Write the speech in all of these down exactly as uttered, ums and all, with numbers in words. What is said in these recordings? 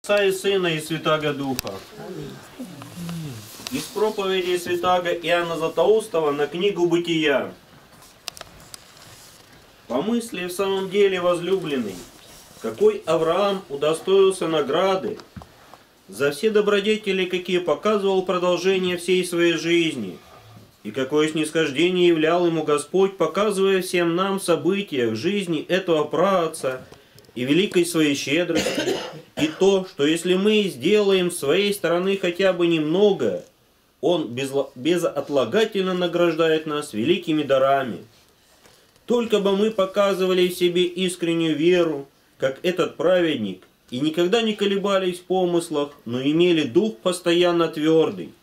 Отца и Сына и Святаго Духа. Из проповеди Святаго Иоанна Златоустова на книгу Бытия. Помысли в самом деле, возлюбленный, какой Авраам удостоился награды за все добродетели, какие показывал продолжение всей своей жизни, и какое снисхождение являл ему Господь, показывая всем нам в событиях жизни этого праотца и великой своей щедрости, и то, что если мы сделаем с своей стороны хотя бы немного, Он безотлагательно награждает нас великими дарами. Только бы мы показывали в себе искреннюю веру, как этот праведник, и никогда не колебались в помыслах, но имели дух постоянно твердый.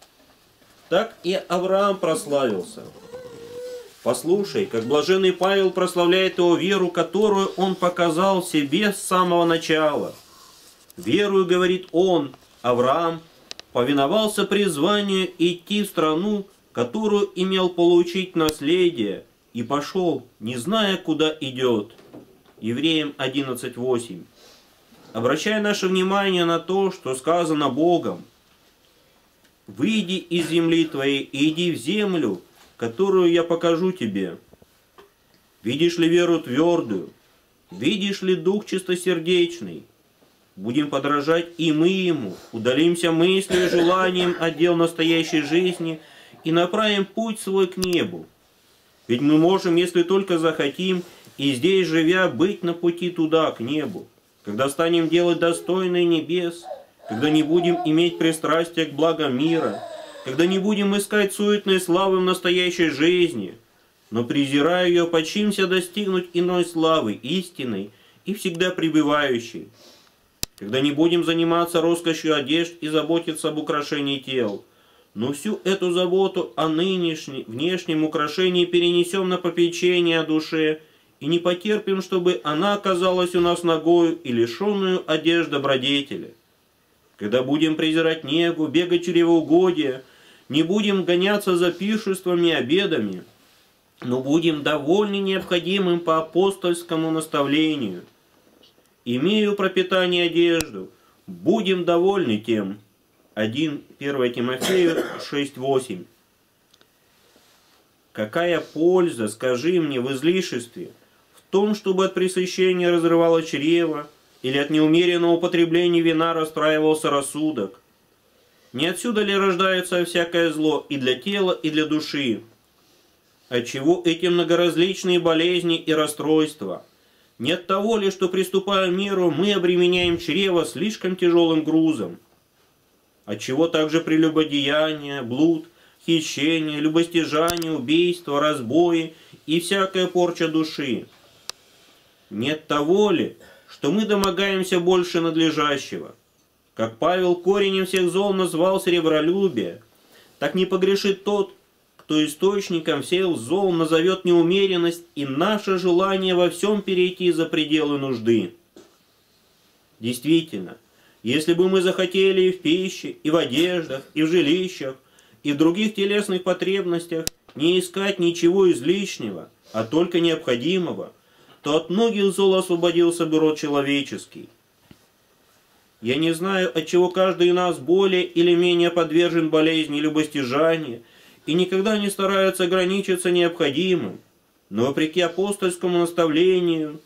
Так и Авраам прославился. Послушай, как блаженный Павел прославляет его веру, которую он показал в себе с самого начала. Верую, говорит он, Авраам, повиновался призванию идти в страну, которую имел получить наследие, и пошел, не зная, куда идет. Евреям одиннадцать восемь. Обращая наше внимание на то, что сказано Богом: «Выйди из земли твоей и иди в землю, которую я покажу тебе». Видишь ли веру твердую? Видишь ли дух чистосердечный? Будем подражать и мы ему, удалимся мыслью и желанием от дел настоящей жизни и направим путь свой к небу. Ведь мы можем, если только захотим, и здесь живя, быть на пути туда, к небу, когда станем делать достойные небес, когда не будем иметь пристрастия к благам мира, когда не будем искать суетной славы в настоящей жизни, но, презирая ее, почимся достигнуть иной славы, истинной и всегда пребывающей, когда не будем заниматься роскошью одежд и заботиться об украшении тел, но всю эту заботу о нынешнем внешнем украшении перенесем на попечение о душе и не потерпим, чтобы она оказалась у нас нагою и лишенную одежд добродетели. Когда будем презирать негу, бегать чревоугодие, не будем гоняться за пиршествами и обедами, но будем довольны необходимым по апостольскому наставлению. Имею пропитание и одежду, будем довольны тем. первое Тимофею шесть восемь. Какая польза, скажи мне, в излишестве, в том, чтобы от пресыщения разрывало чрево, или от неумеренного употребления вина расстраивался рассудок? Не отсюда ли рождается всякое зло и для тела, и для души? Отчего эти многоразличные болезни и расстройства? Не от того ли, что, приступая в миру, мы обременяем чрево слишком тяжелым грузом? Отчего также прелюбодеяние, блуд, хищение, любостяжание, убийство, разбои и всякая порча души? Нет того ли, что мы домогаемся больше надлежащего? Как Павел коренем всех зол назвал сребролюбие, так не погрешит тот, кто источником всех зол назовет неумеренность и наше желание во всем перейти за пределы нужды. Действительно, если бы мы захотели и в пище, и в одеждах, и в жилищах, и в других телесных потребностях не искать ничего излишнего, а только необходимого, то от многих зол освободился бы род человеческий. Я не знаю, отчего каждый из нас более или менее подвержен болезни любостяжания и никогда не старается ограничиться необходимым, но вопреки апостольскому наставлению,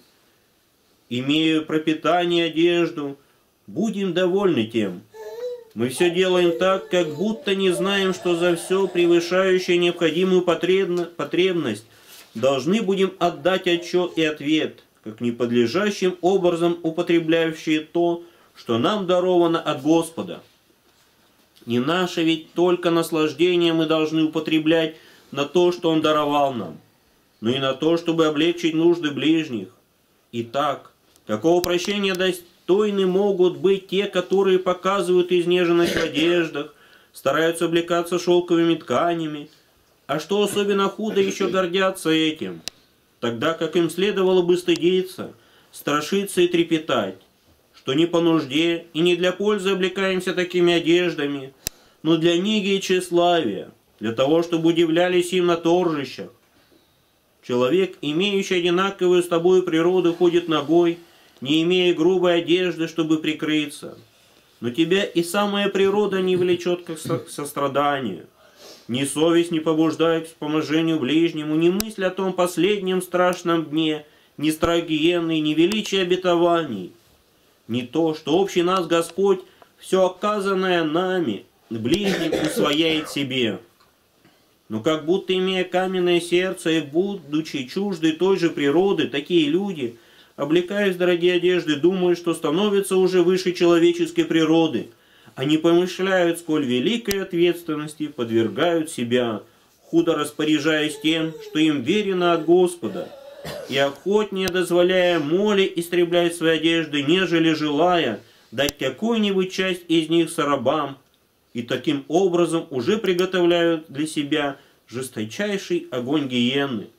имея пропитание и одежду, будем довольны тем. Мы все делаем так, как будто не знаем, что за все превышающее необходимую потребность должны будем отдать отчет и ответ, как неподлежащим образом употребляющие то, что нам даровано от Господа. Не наше ведь только наслаждение мы должны употреблять на то, что Он даровал нам, но и на то, чтобы облегчить нужды ближних. Итак, какого прощения достойны могут быть те, которые показывают изнеженность в одеждах, стараются облекаться шелковыми тканями, а что особенно худо, еще гордятся этим, тогда как им следовало бы стыдиться, страшиться и трепетать, что не по нужде и не для пользы облекаемся такими одеждами, но для неги и тщеславия, для того, чтобы удивлялись им на торжищах. Человек, имеющий одинаковую с тобой природу, ходит нагой, не имея грубой одежды, чтобы прикрыться. Но тебя и самая природа не влечет к состраданию. Ни совесть не побуждает к вспоможению ближнему, ни мысль о том последнем страшном дне, ни страх гиенны, ни величие обетований. Не то, что общий нас Господь, все оказанное нами, ближним усвояет себе. Но как будто, имея каменное сердце и будучи чужды той же природы, такие люди, облекаясь в дорогие одежды, думают, что становятся уже выше человеческой природы. Они помышляют, сколь великой ответственности подвергают себя, худо распоряжаясь тем, что им верено от Господа, и охотнее дозволяя моле истреблять свои одежды, нежели желая дать какую-нибудь часть из них сарабам, и таким образом уже приготовляют для себя жесточайший огонь гиенны.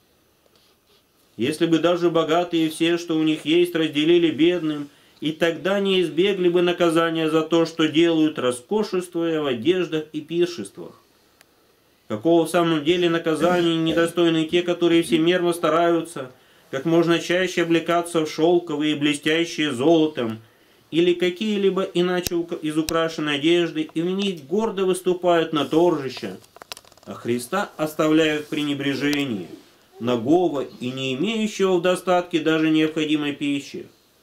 Если бы даже богатые все, что у них есть, разделили бедным, и тогда не избегли бы наказания за то, что делают, роскошествуя в одеждах и пиршествах. Какого в самом деле наказания недостойны те, которые всемерно стараются как можно чаще облекаться в шелковые, блестящие золотом, или какие-либо иначе изукрашенные одежды, и в них гордо выступают на торжище, а Христа оставляют в пренебрежении, нагого и не имеющего в достатке даже необходимой пищи.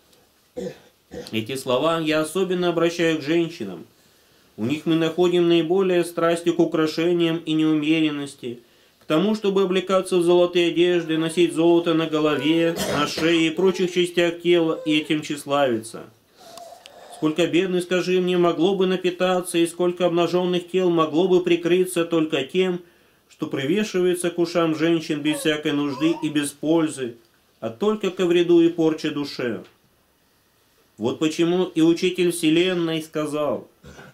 Эти слова я особенно обращаю к женщинам. У них мы находим наиболее страсти к украшениям и неумеренности, к тому, чтобы облекаться в золотые одежды, носить золото на голове, на шее и прочих частях тела, и этим тщеславиться. Сколько бедных, скажи мне, могло бы напитаться, и сколько обнаженных тел могло бы прикрыться только тем, что привешивается к ушам женщин без всякой нужды и без пользы, а только ко вреду и порче душе. Вот почему и Учитель Вселенной сказал: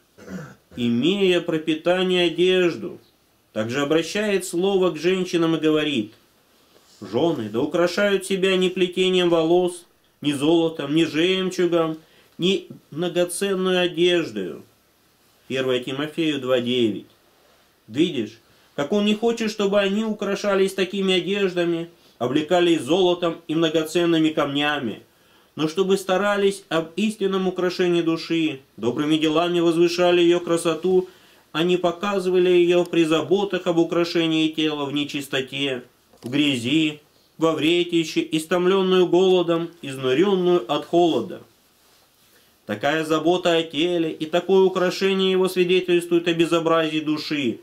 имея пропитание одежду, также обращает слово к женщинам и говорит: жены, да украшают себя не плетением волос, ни золотом, ни жемчугом, ни многоценную одеждою. первое Тимофею два девять. Видишь, как он не хочет, чтобы они украшались такими одеждами, облекались золотом и многоценными камнями, но чтобы старались об истинном украшении души, добрыми делами возвышали ее красоту, а не показывали ее при заботах об украшении тела в нечистоте, в грязи, во вретище, истомленную голодом, изнуренную от холода. Такая забота о теле и такое украшение его свидетельствует о безобразии души.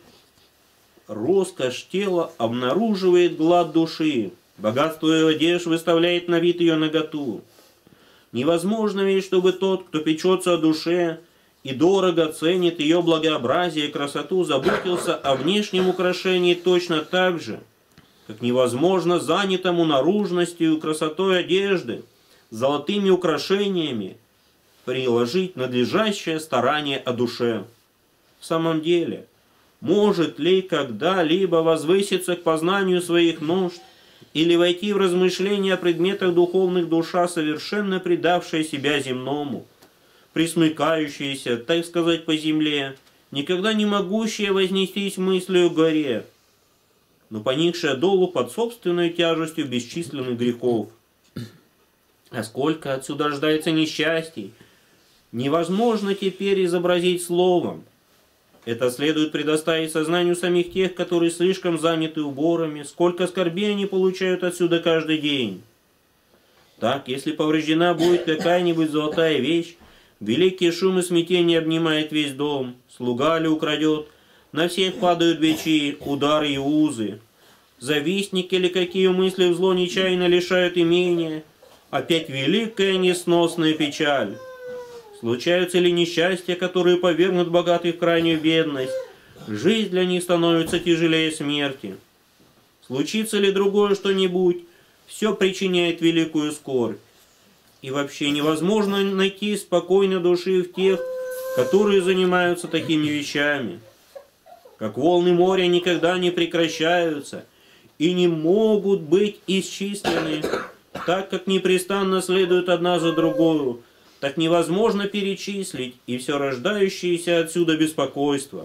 Роскошь тела обнаруживает глад души, богатство ее одежд выставляет на вид ее наготу. Невозможно ведь, чтобы тот, кто печется о душе и дорого ценит ее благообразие и красоту, заботился о внешнем украшении точно так же, как невозможно занятому наружностью и красотой одежды, золотыми украшениями, приложить надлежащее старание о душе. В самом деле, может ли когда-либо возвыситься к познанию своих нужд или войти в размышления о предметах духовных душа, совершенно предавшая себя земному, присмыкающаяся, так сказать, по земле, никогда не могущая вознестись мыслью к горе, но поникшая долу под собственной тяжестью бесчисленных грехов? А сколько отсюда рождается несчастий, невозможно теперь изобразить словом. Это следует предоставить сознанию самих тех, которые слишком заняты уборами, сколько скорбей они получают отсюда каждый день. Так, если повреждена будет какая-нибудь золотая вещь, великий шум и смятение обнимает весь дом, слуга ли украдет, на всех падают бичи, удары и узы. Завистники ли какие мысли в зло нечаянно лишают имения, опять великая несносная печаль. Случаются ли несчастья, которые повергнут богатых в крайнюю бедность? Жизнь для них становится тяжелее смерти. Случится ли другое что-нибудь? Все причиняет великую скорбь. И вообще невозможно найти спокойной души в тех, которые занимаются такими вещами. Как волны моря никогда не прекращаются и не могут быть исчислены, так как непрестанно следуют одна за другую, так невозможно перечислить и все рождающееся отсюда беспокойство.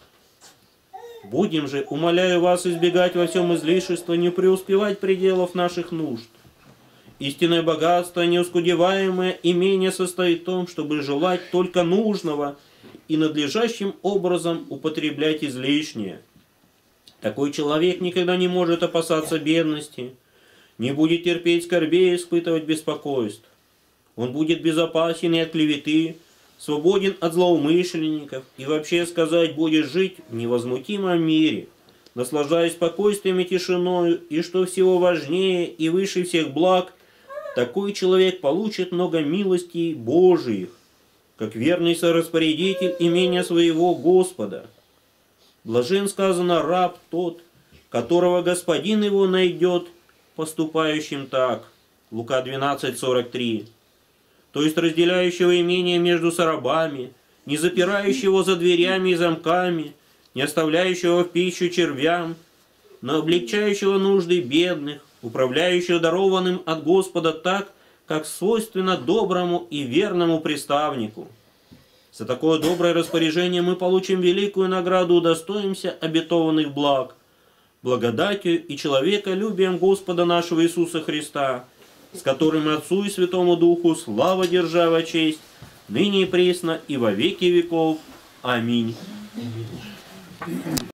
Будем же, умоляю вас, избегать во всем излишества, не преуспевать пределов наших нужд. Истинное богатство, неоскудеваемое имение состоит в том, чтобы желать только нужного и надлежащим образом употреблять излишнее. Такой человек никогда не может опасаться бедности, не будет терпеть скорбей и испытывать беспокойств. Он будет безопасен и от клеветы, свободен от злоумышленников и вообще сказать будет жить в невозмутимом мире, наслаждаясь спокойствием и тишиною, и что всего важнее и выше всех благ, такой человек получит много милостей Божиих, как верный сораспорядитель имения своего Господа. Блажен, сказано, раб тот, которого господин его найдет поступающим так. Лука двенадцать сорок три. То есть разделяющего имение между сорабами, не запирающего за дверями и замками, не оставляющего в пищу червям, но облегчающего нужды бедных, управляющего дарованным от Господа так, как свойственно доброму и верному приставнику. За такое доброе распоряжение мы получим великую награду, удостоимся обетованных благ, благодатью и человеколюбием Господа нашего Иисуса Христа, с которым Отцу и Святому Духу слава, держава, честь, ныне и пресно и во веки веков. Аминь.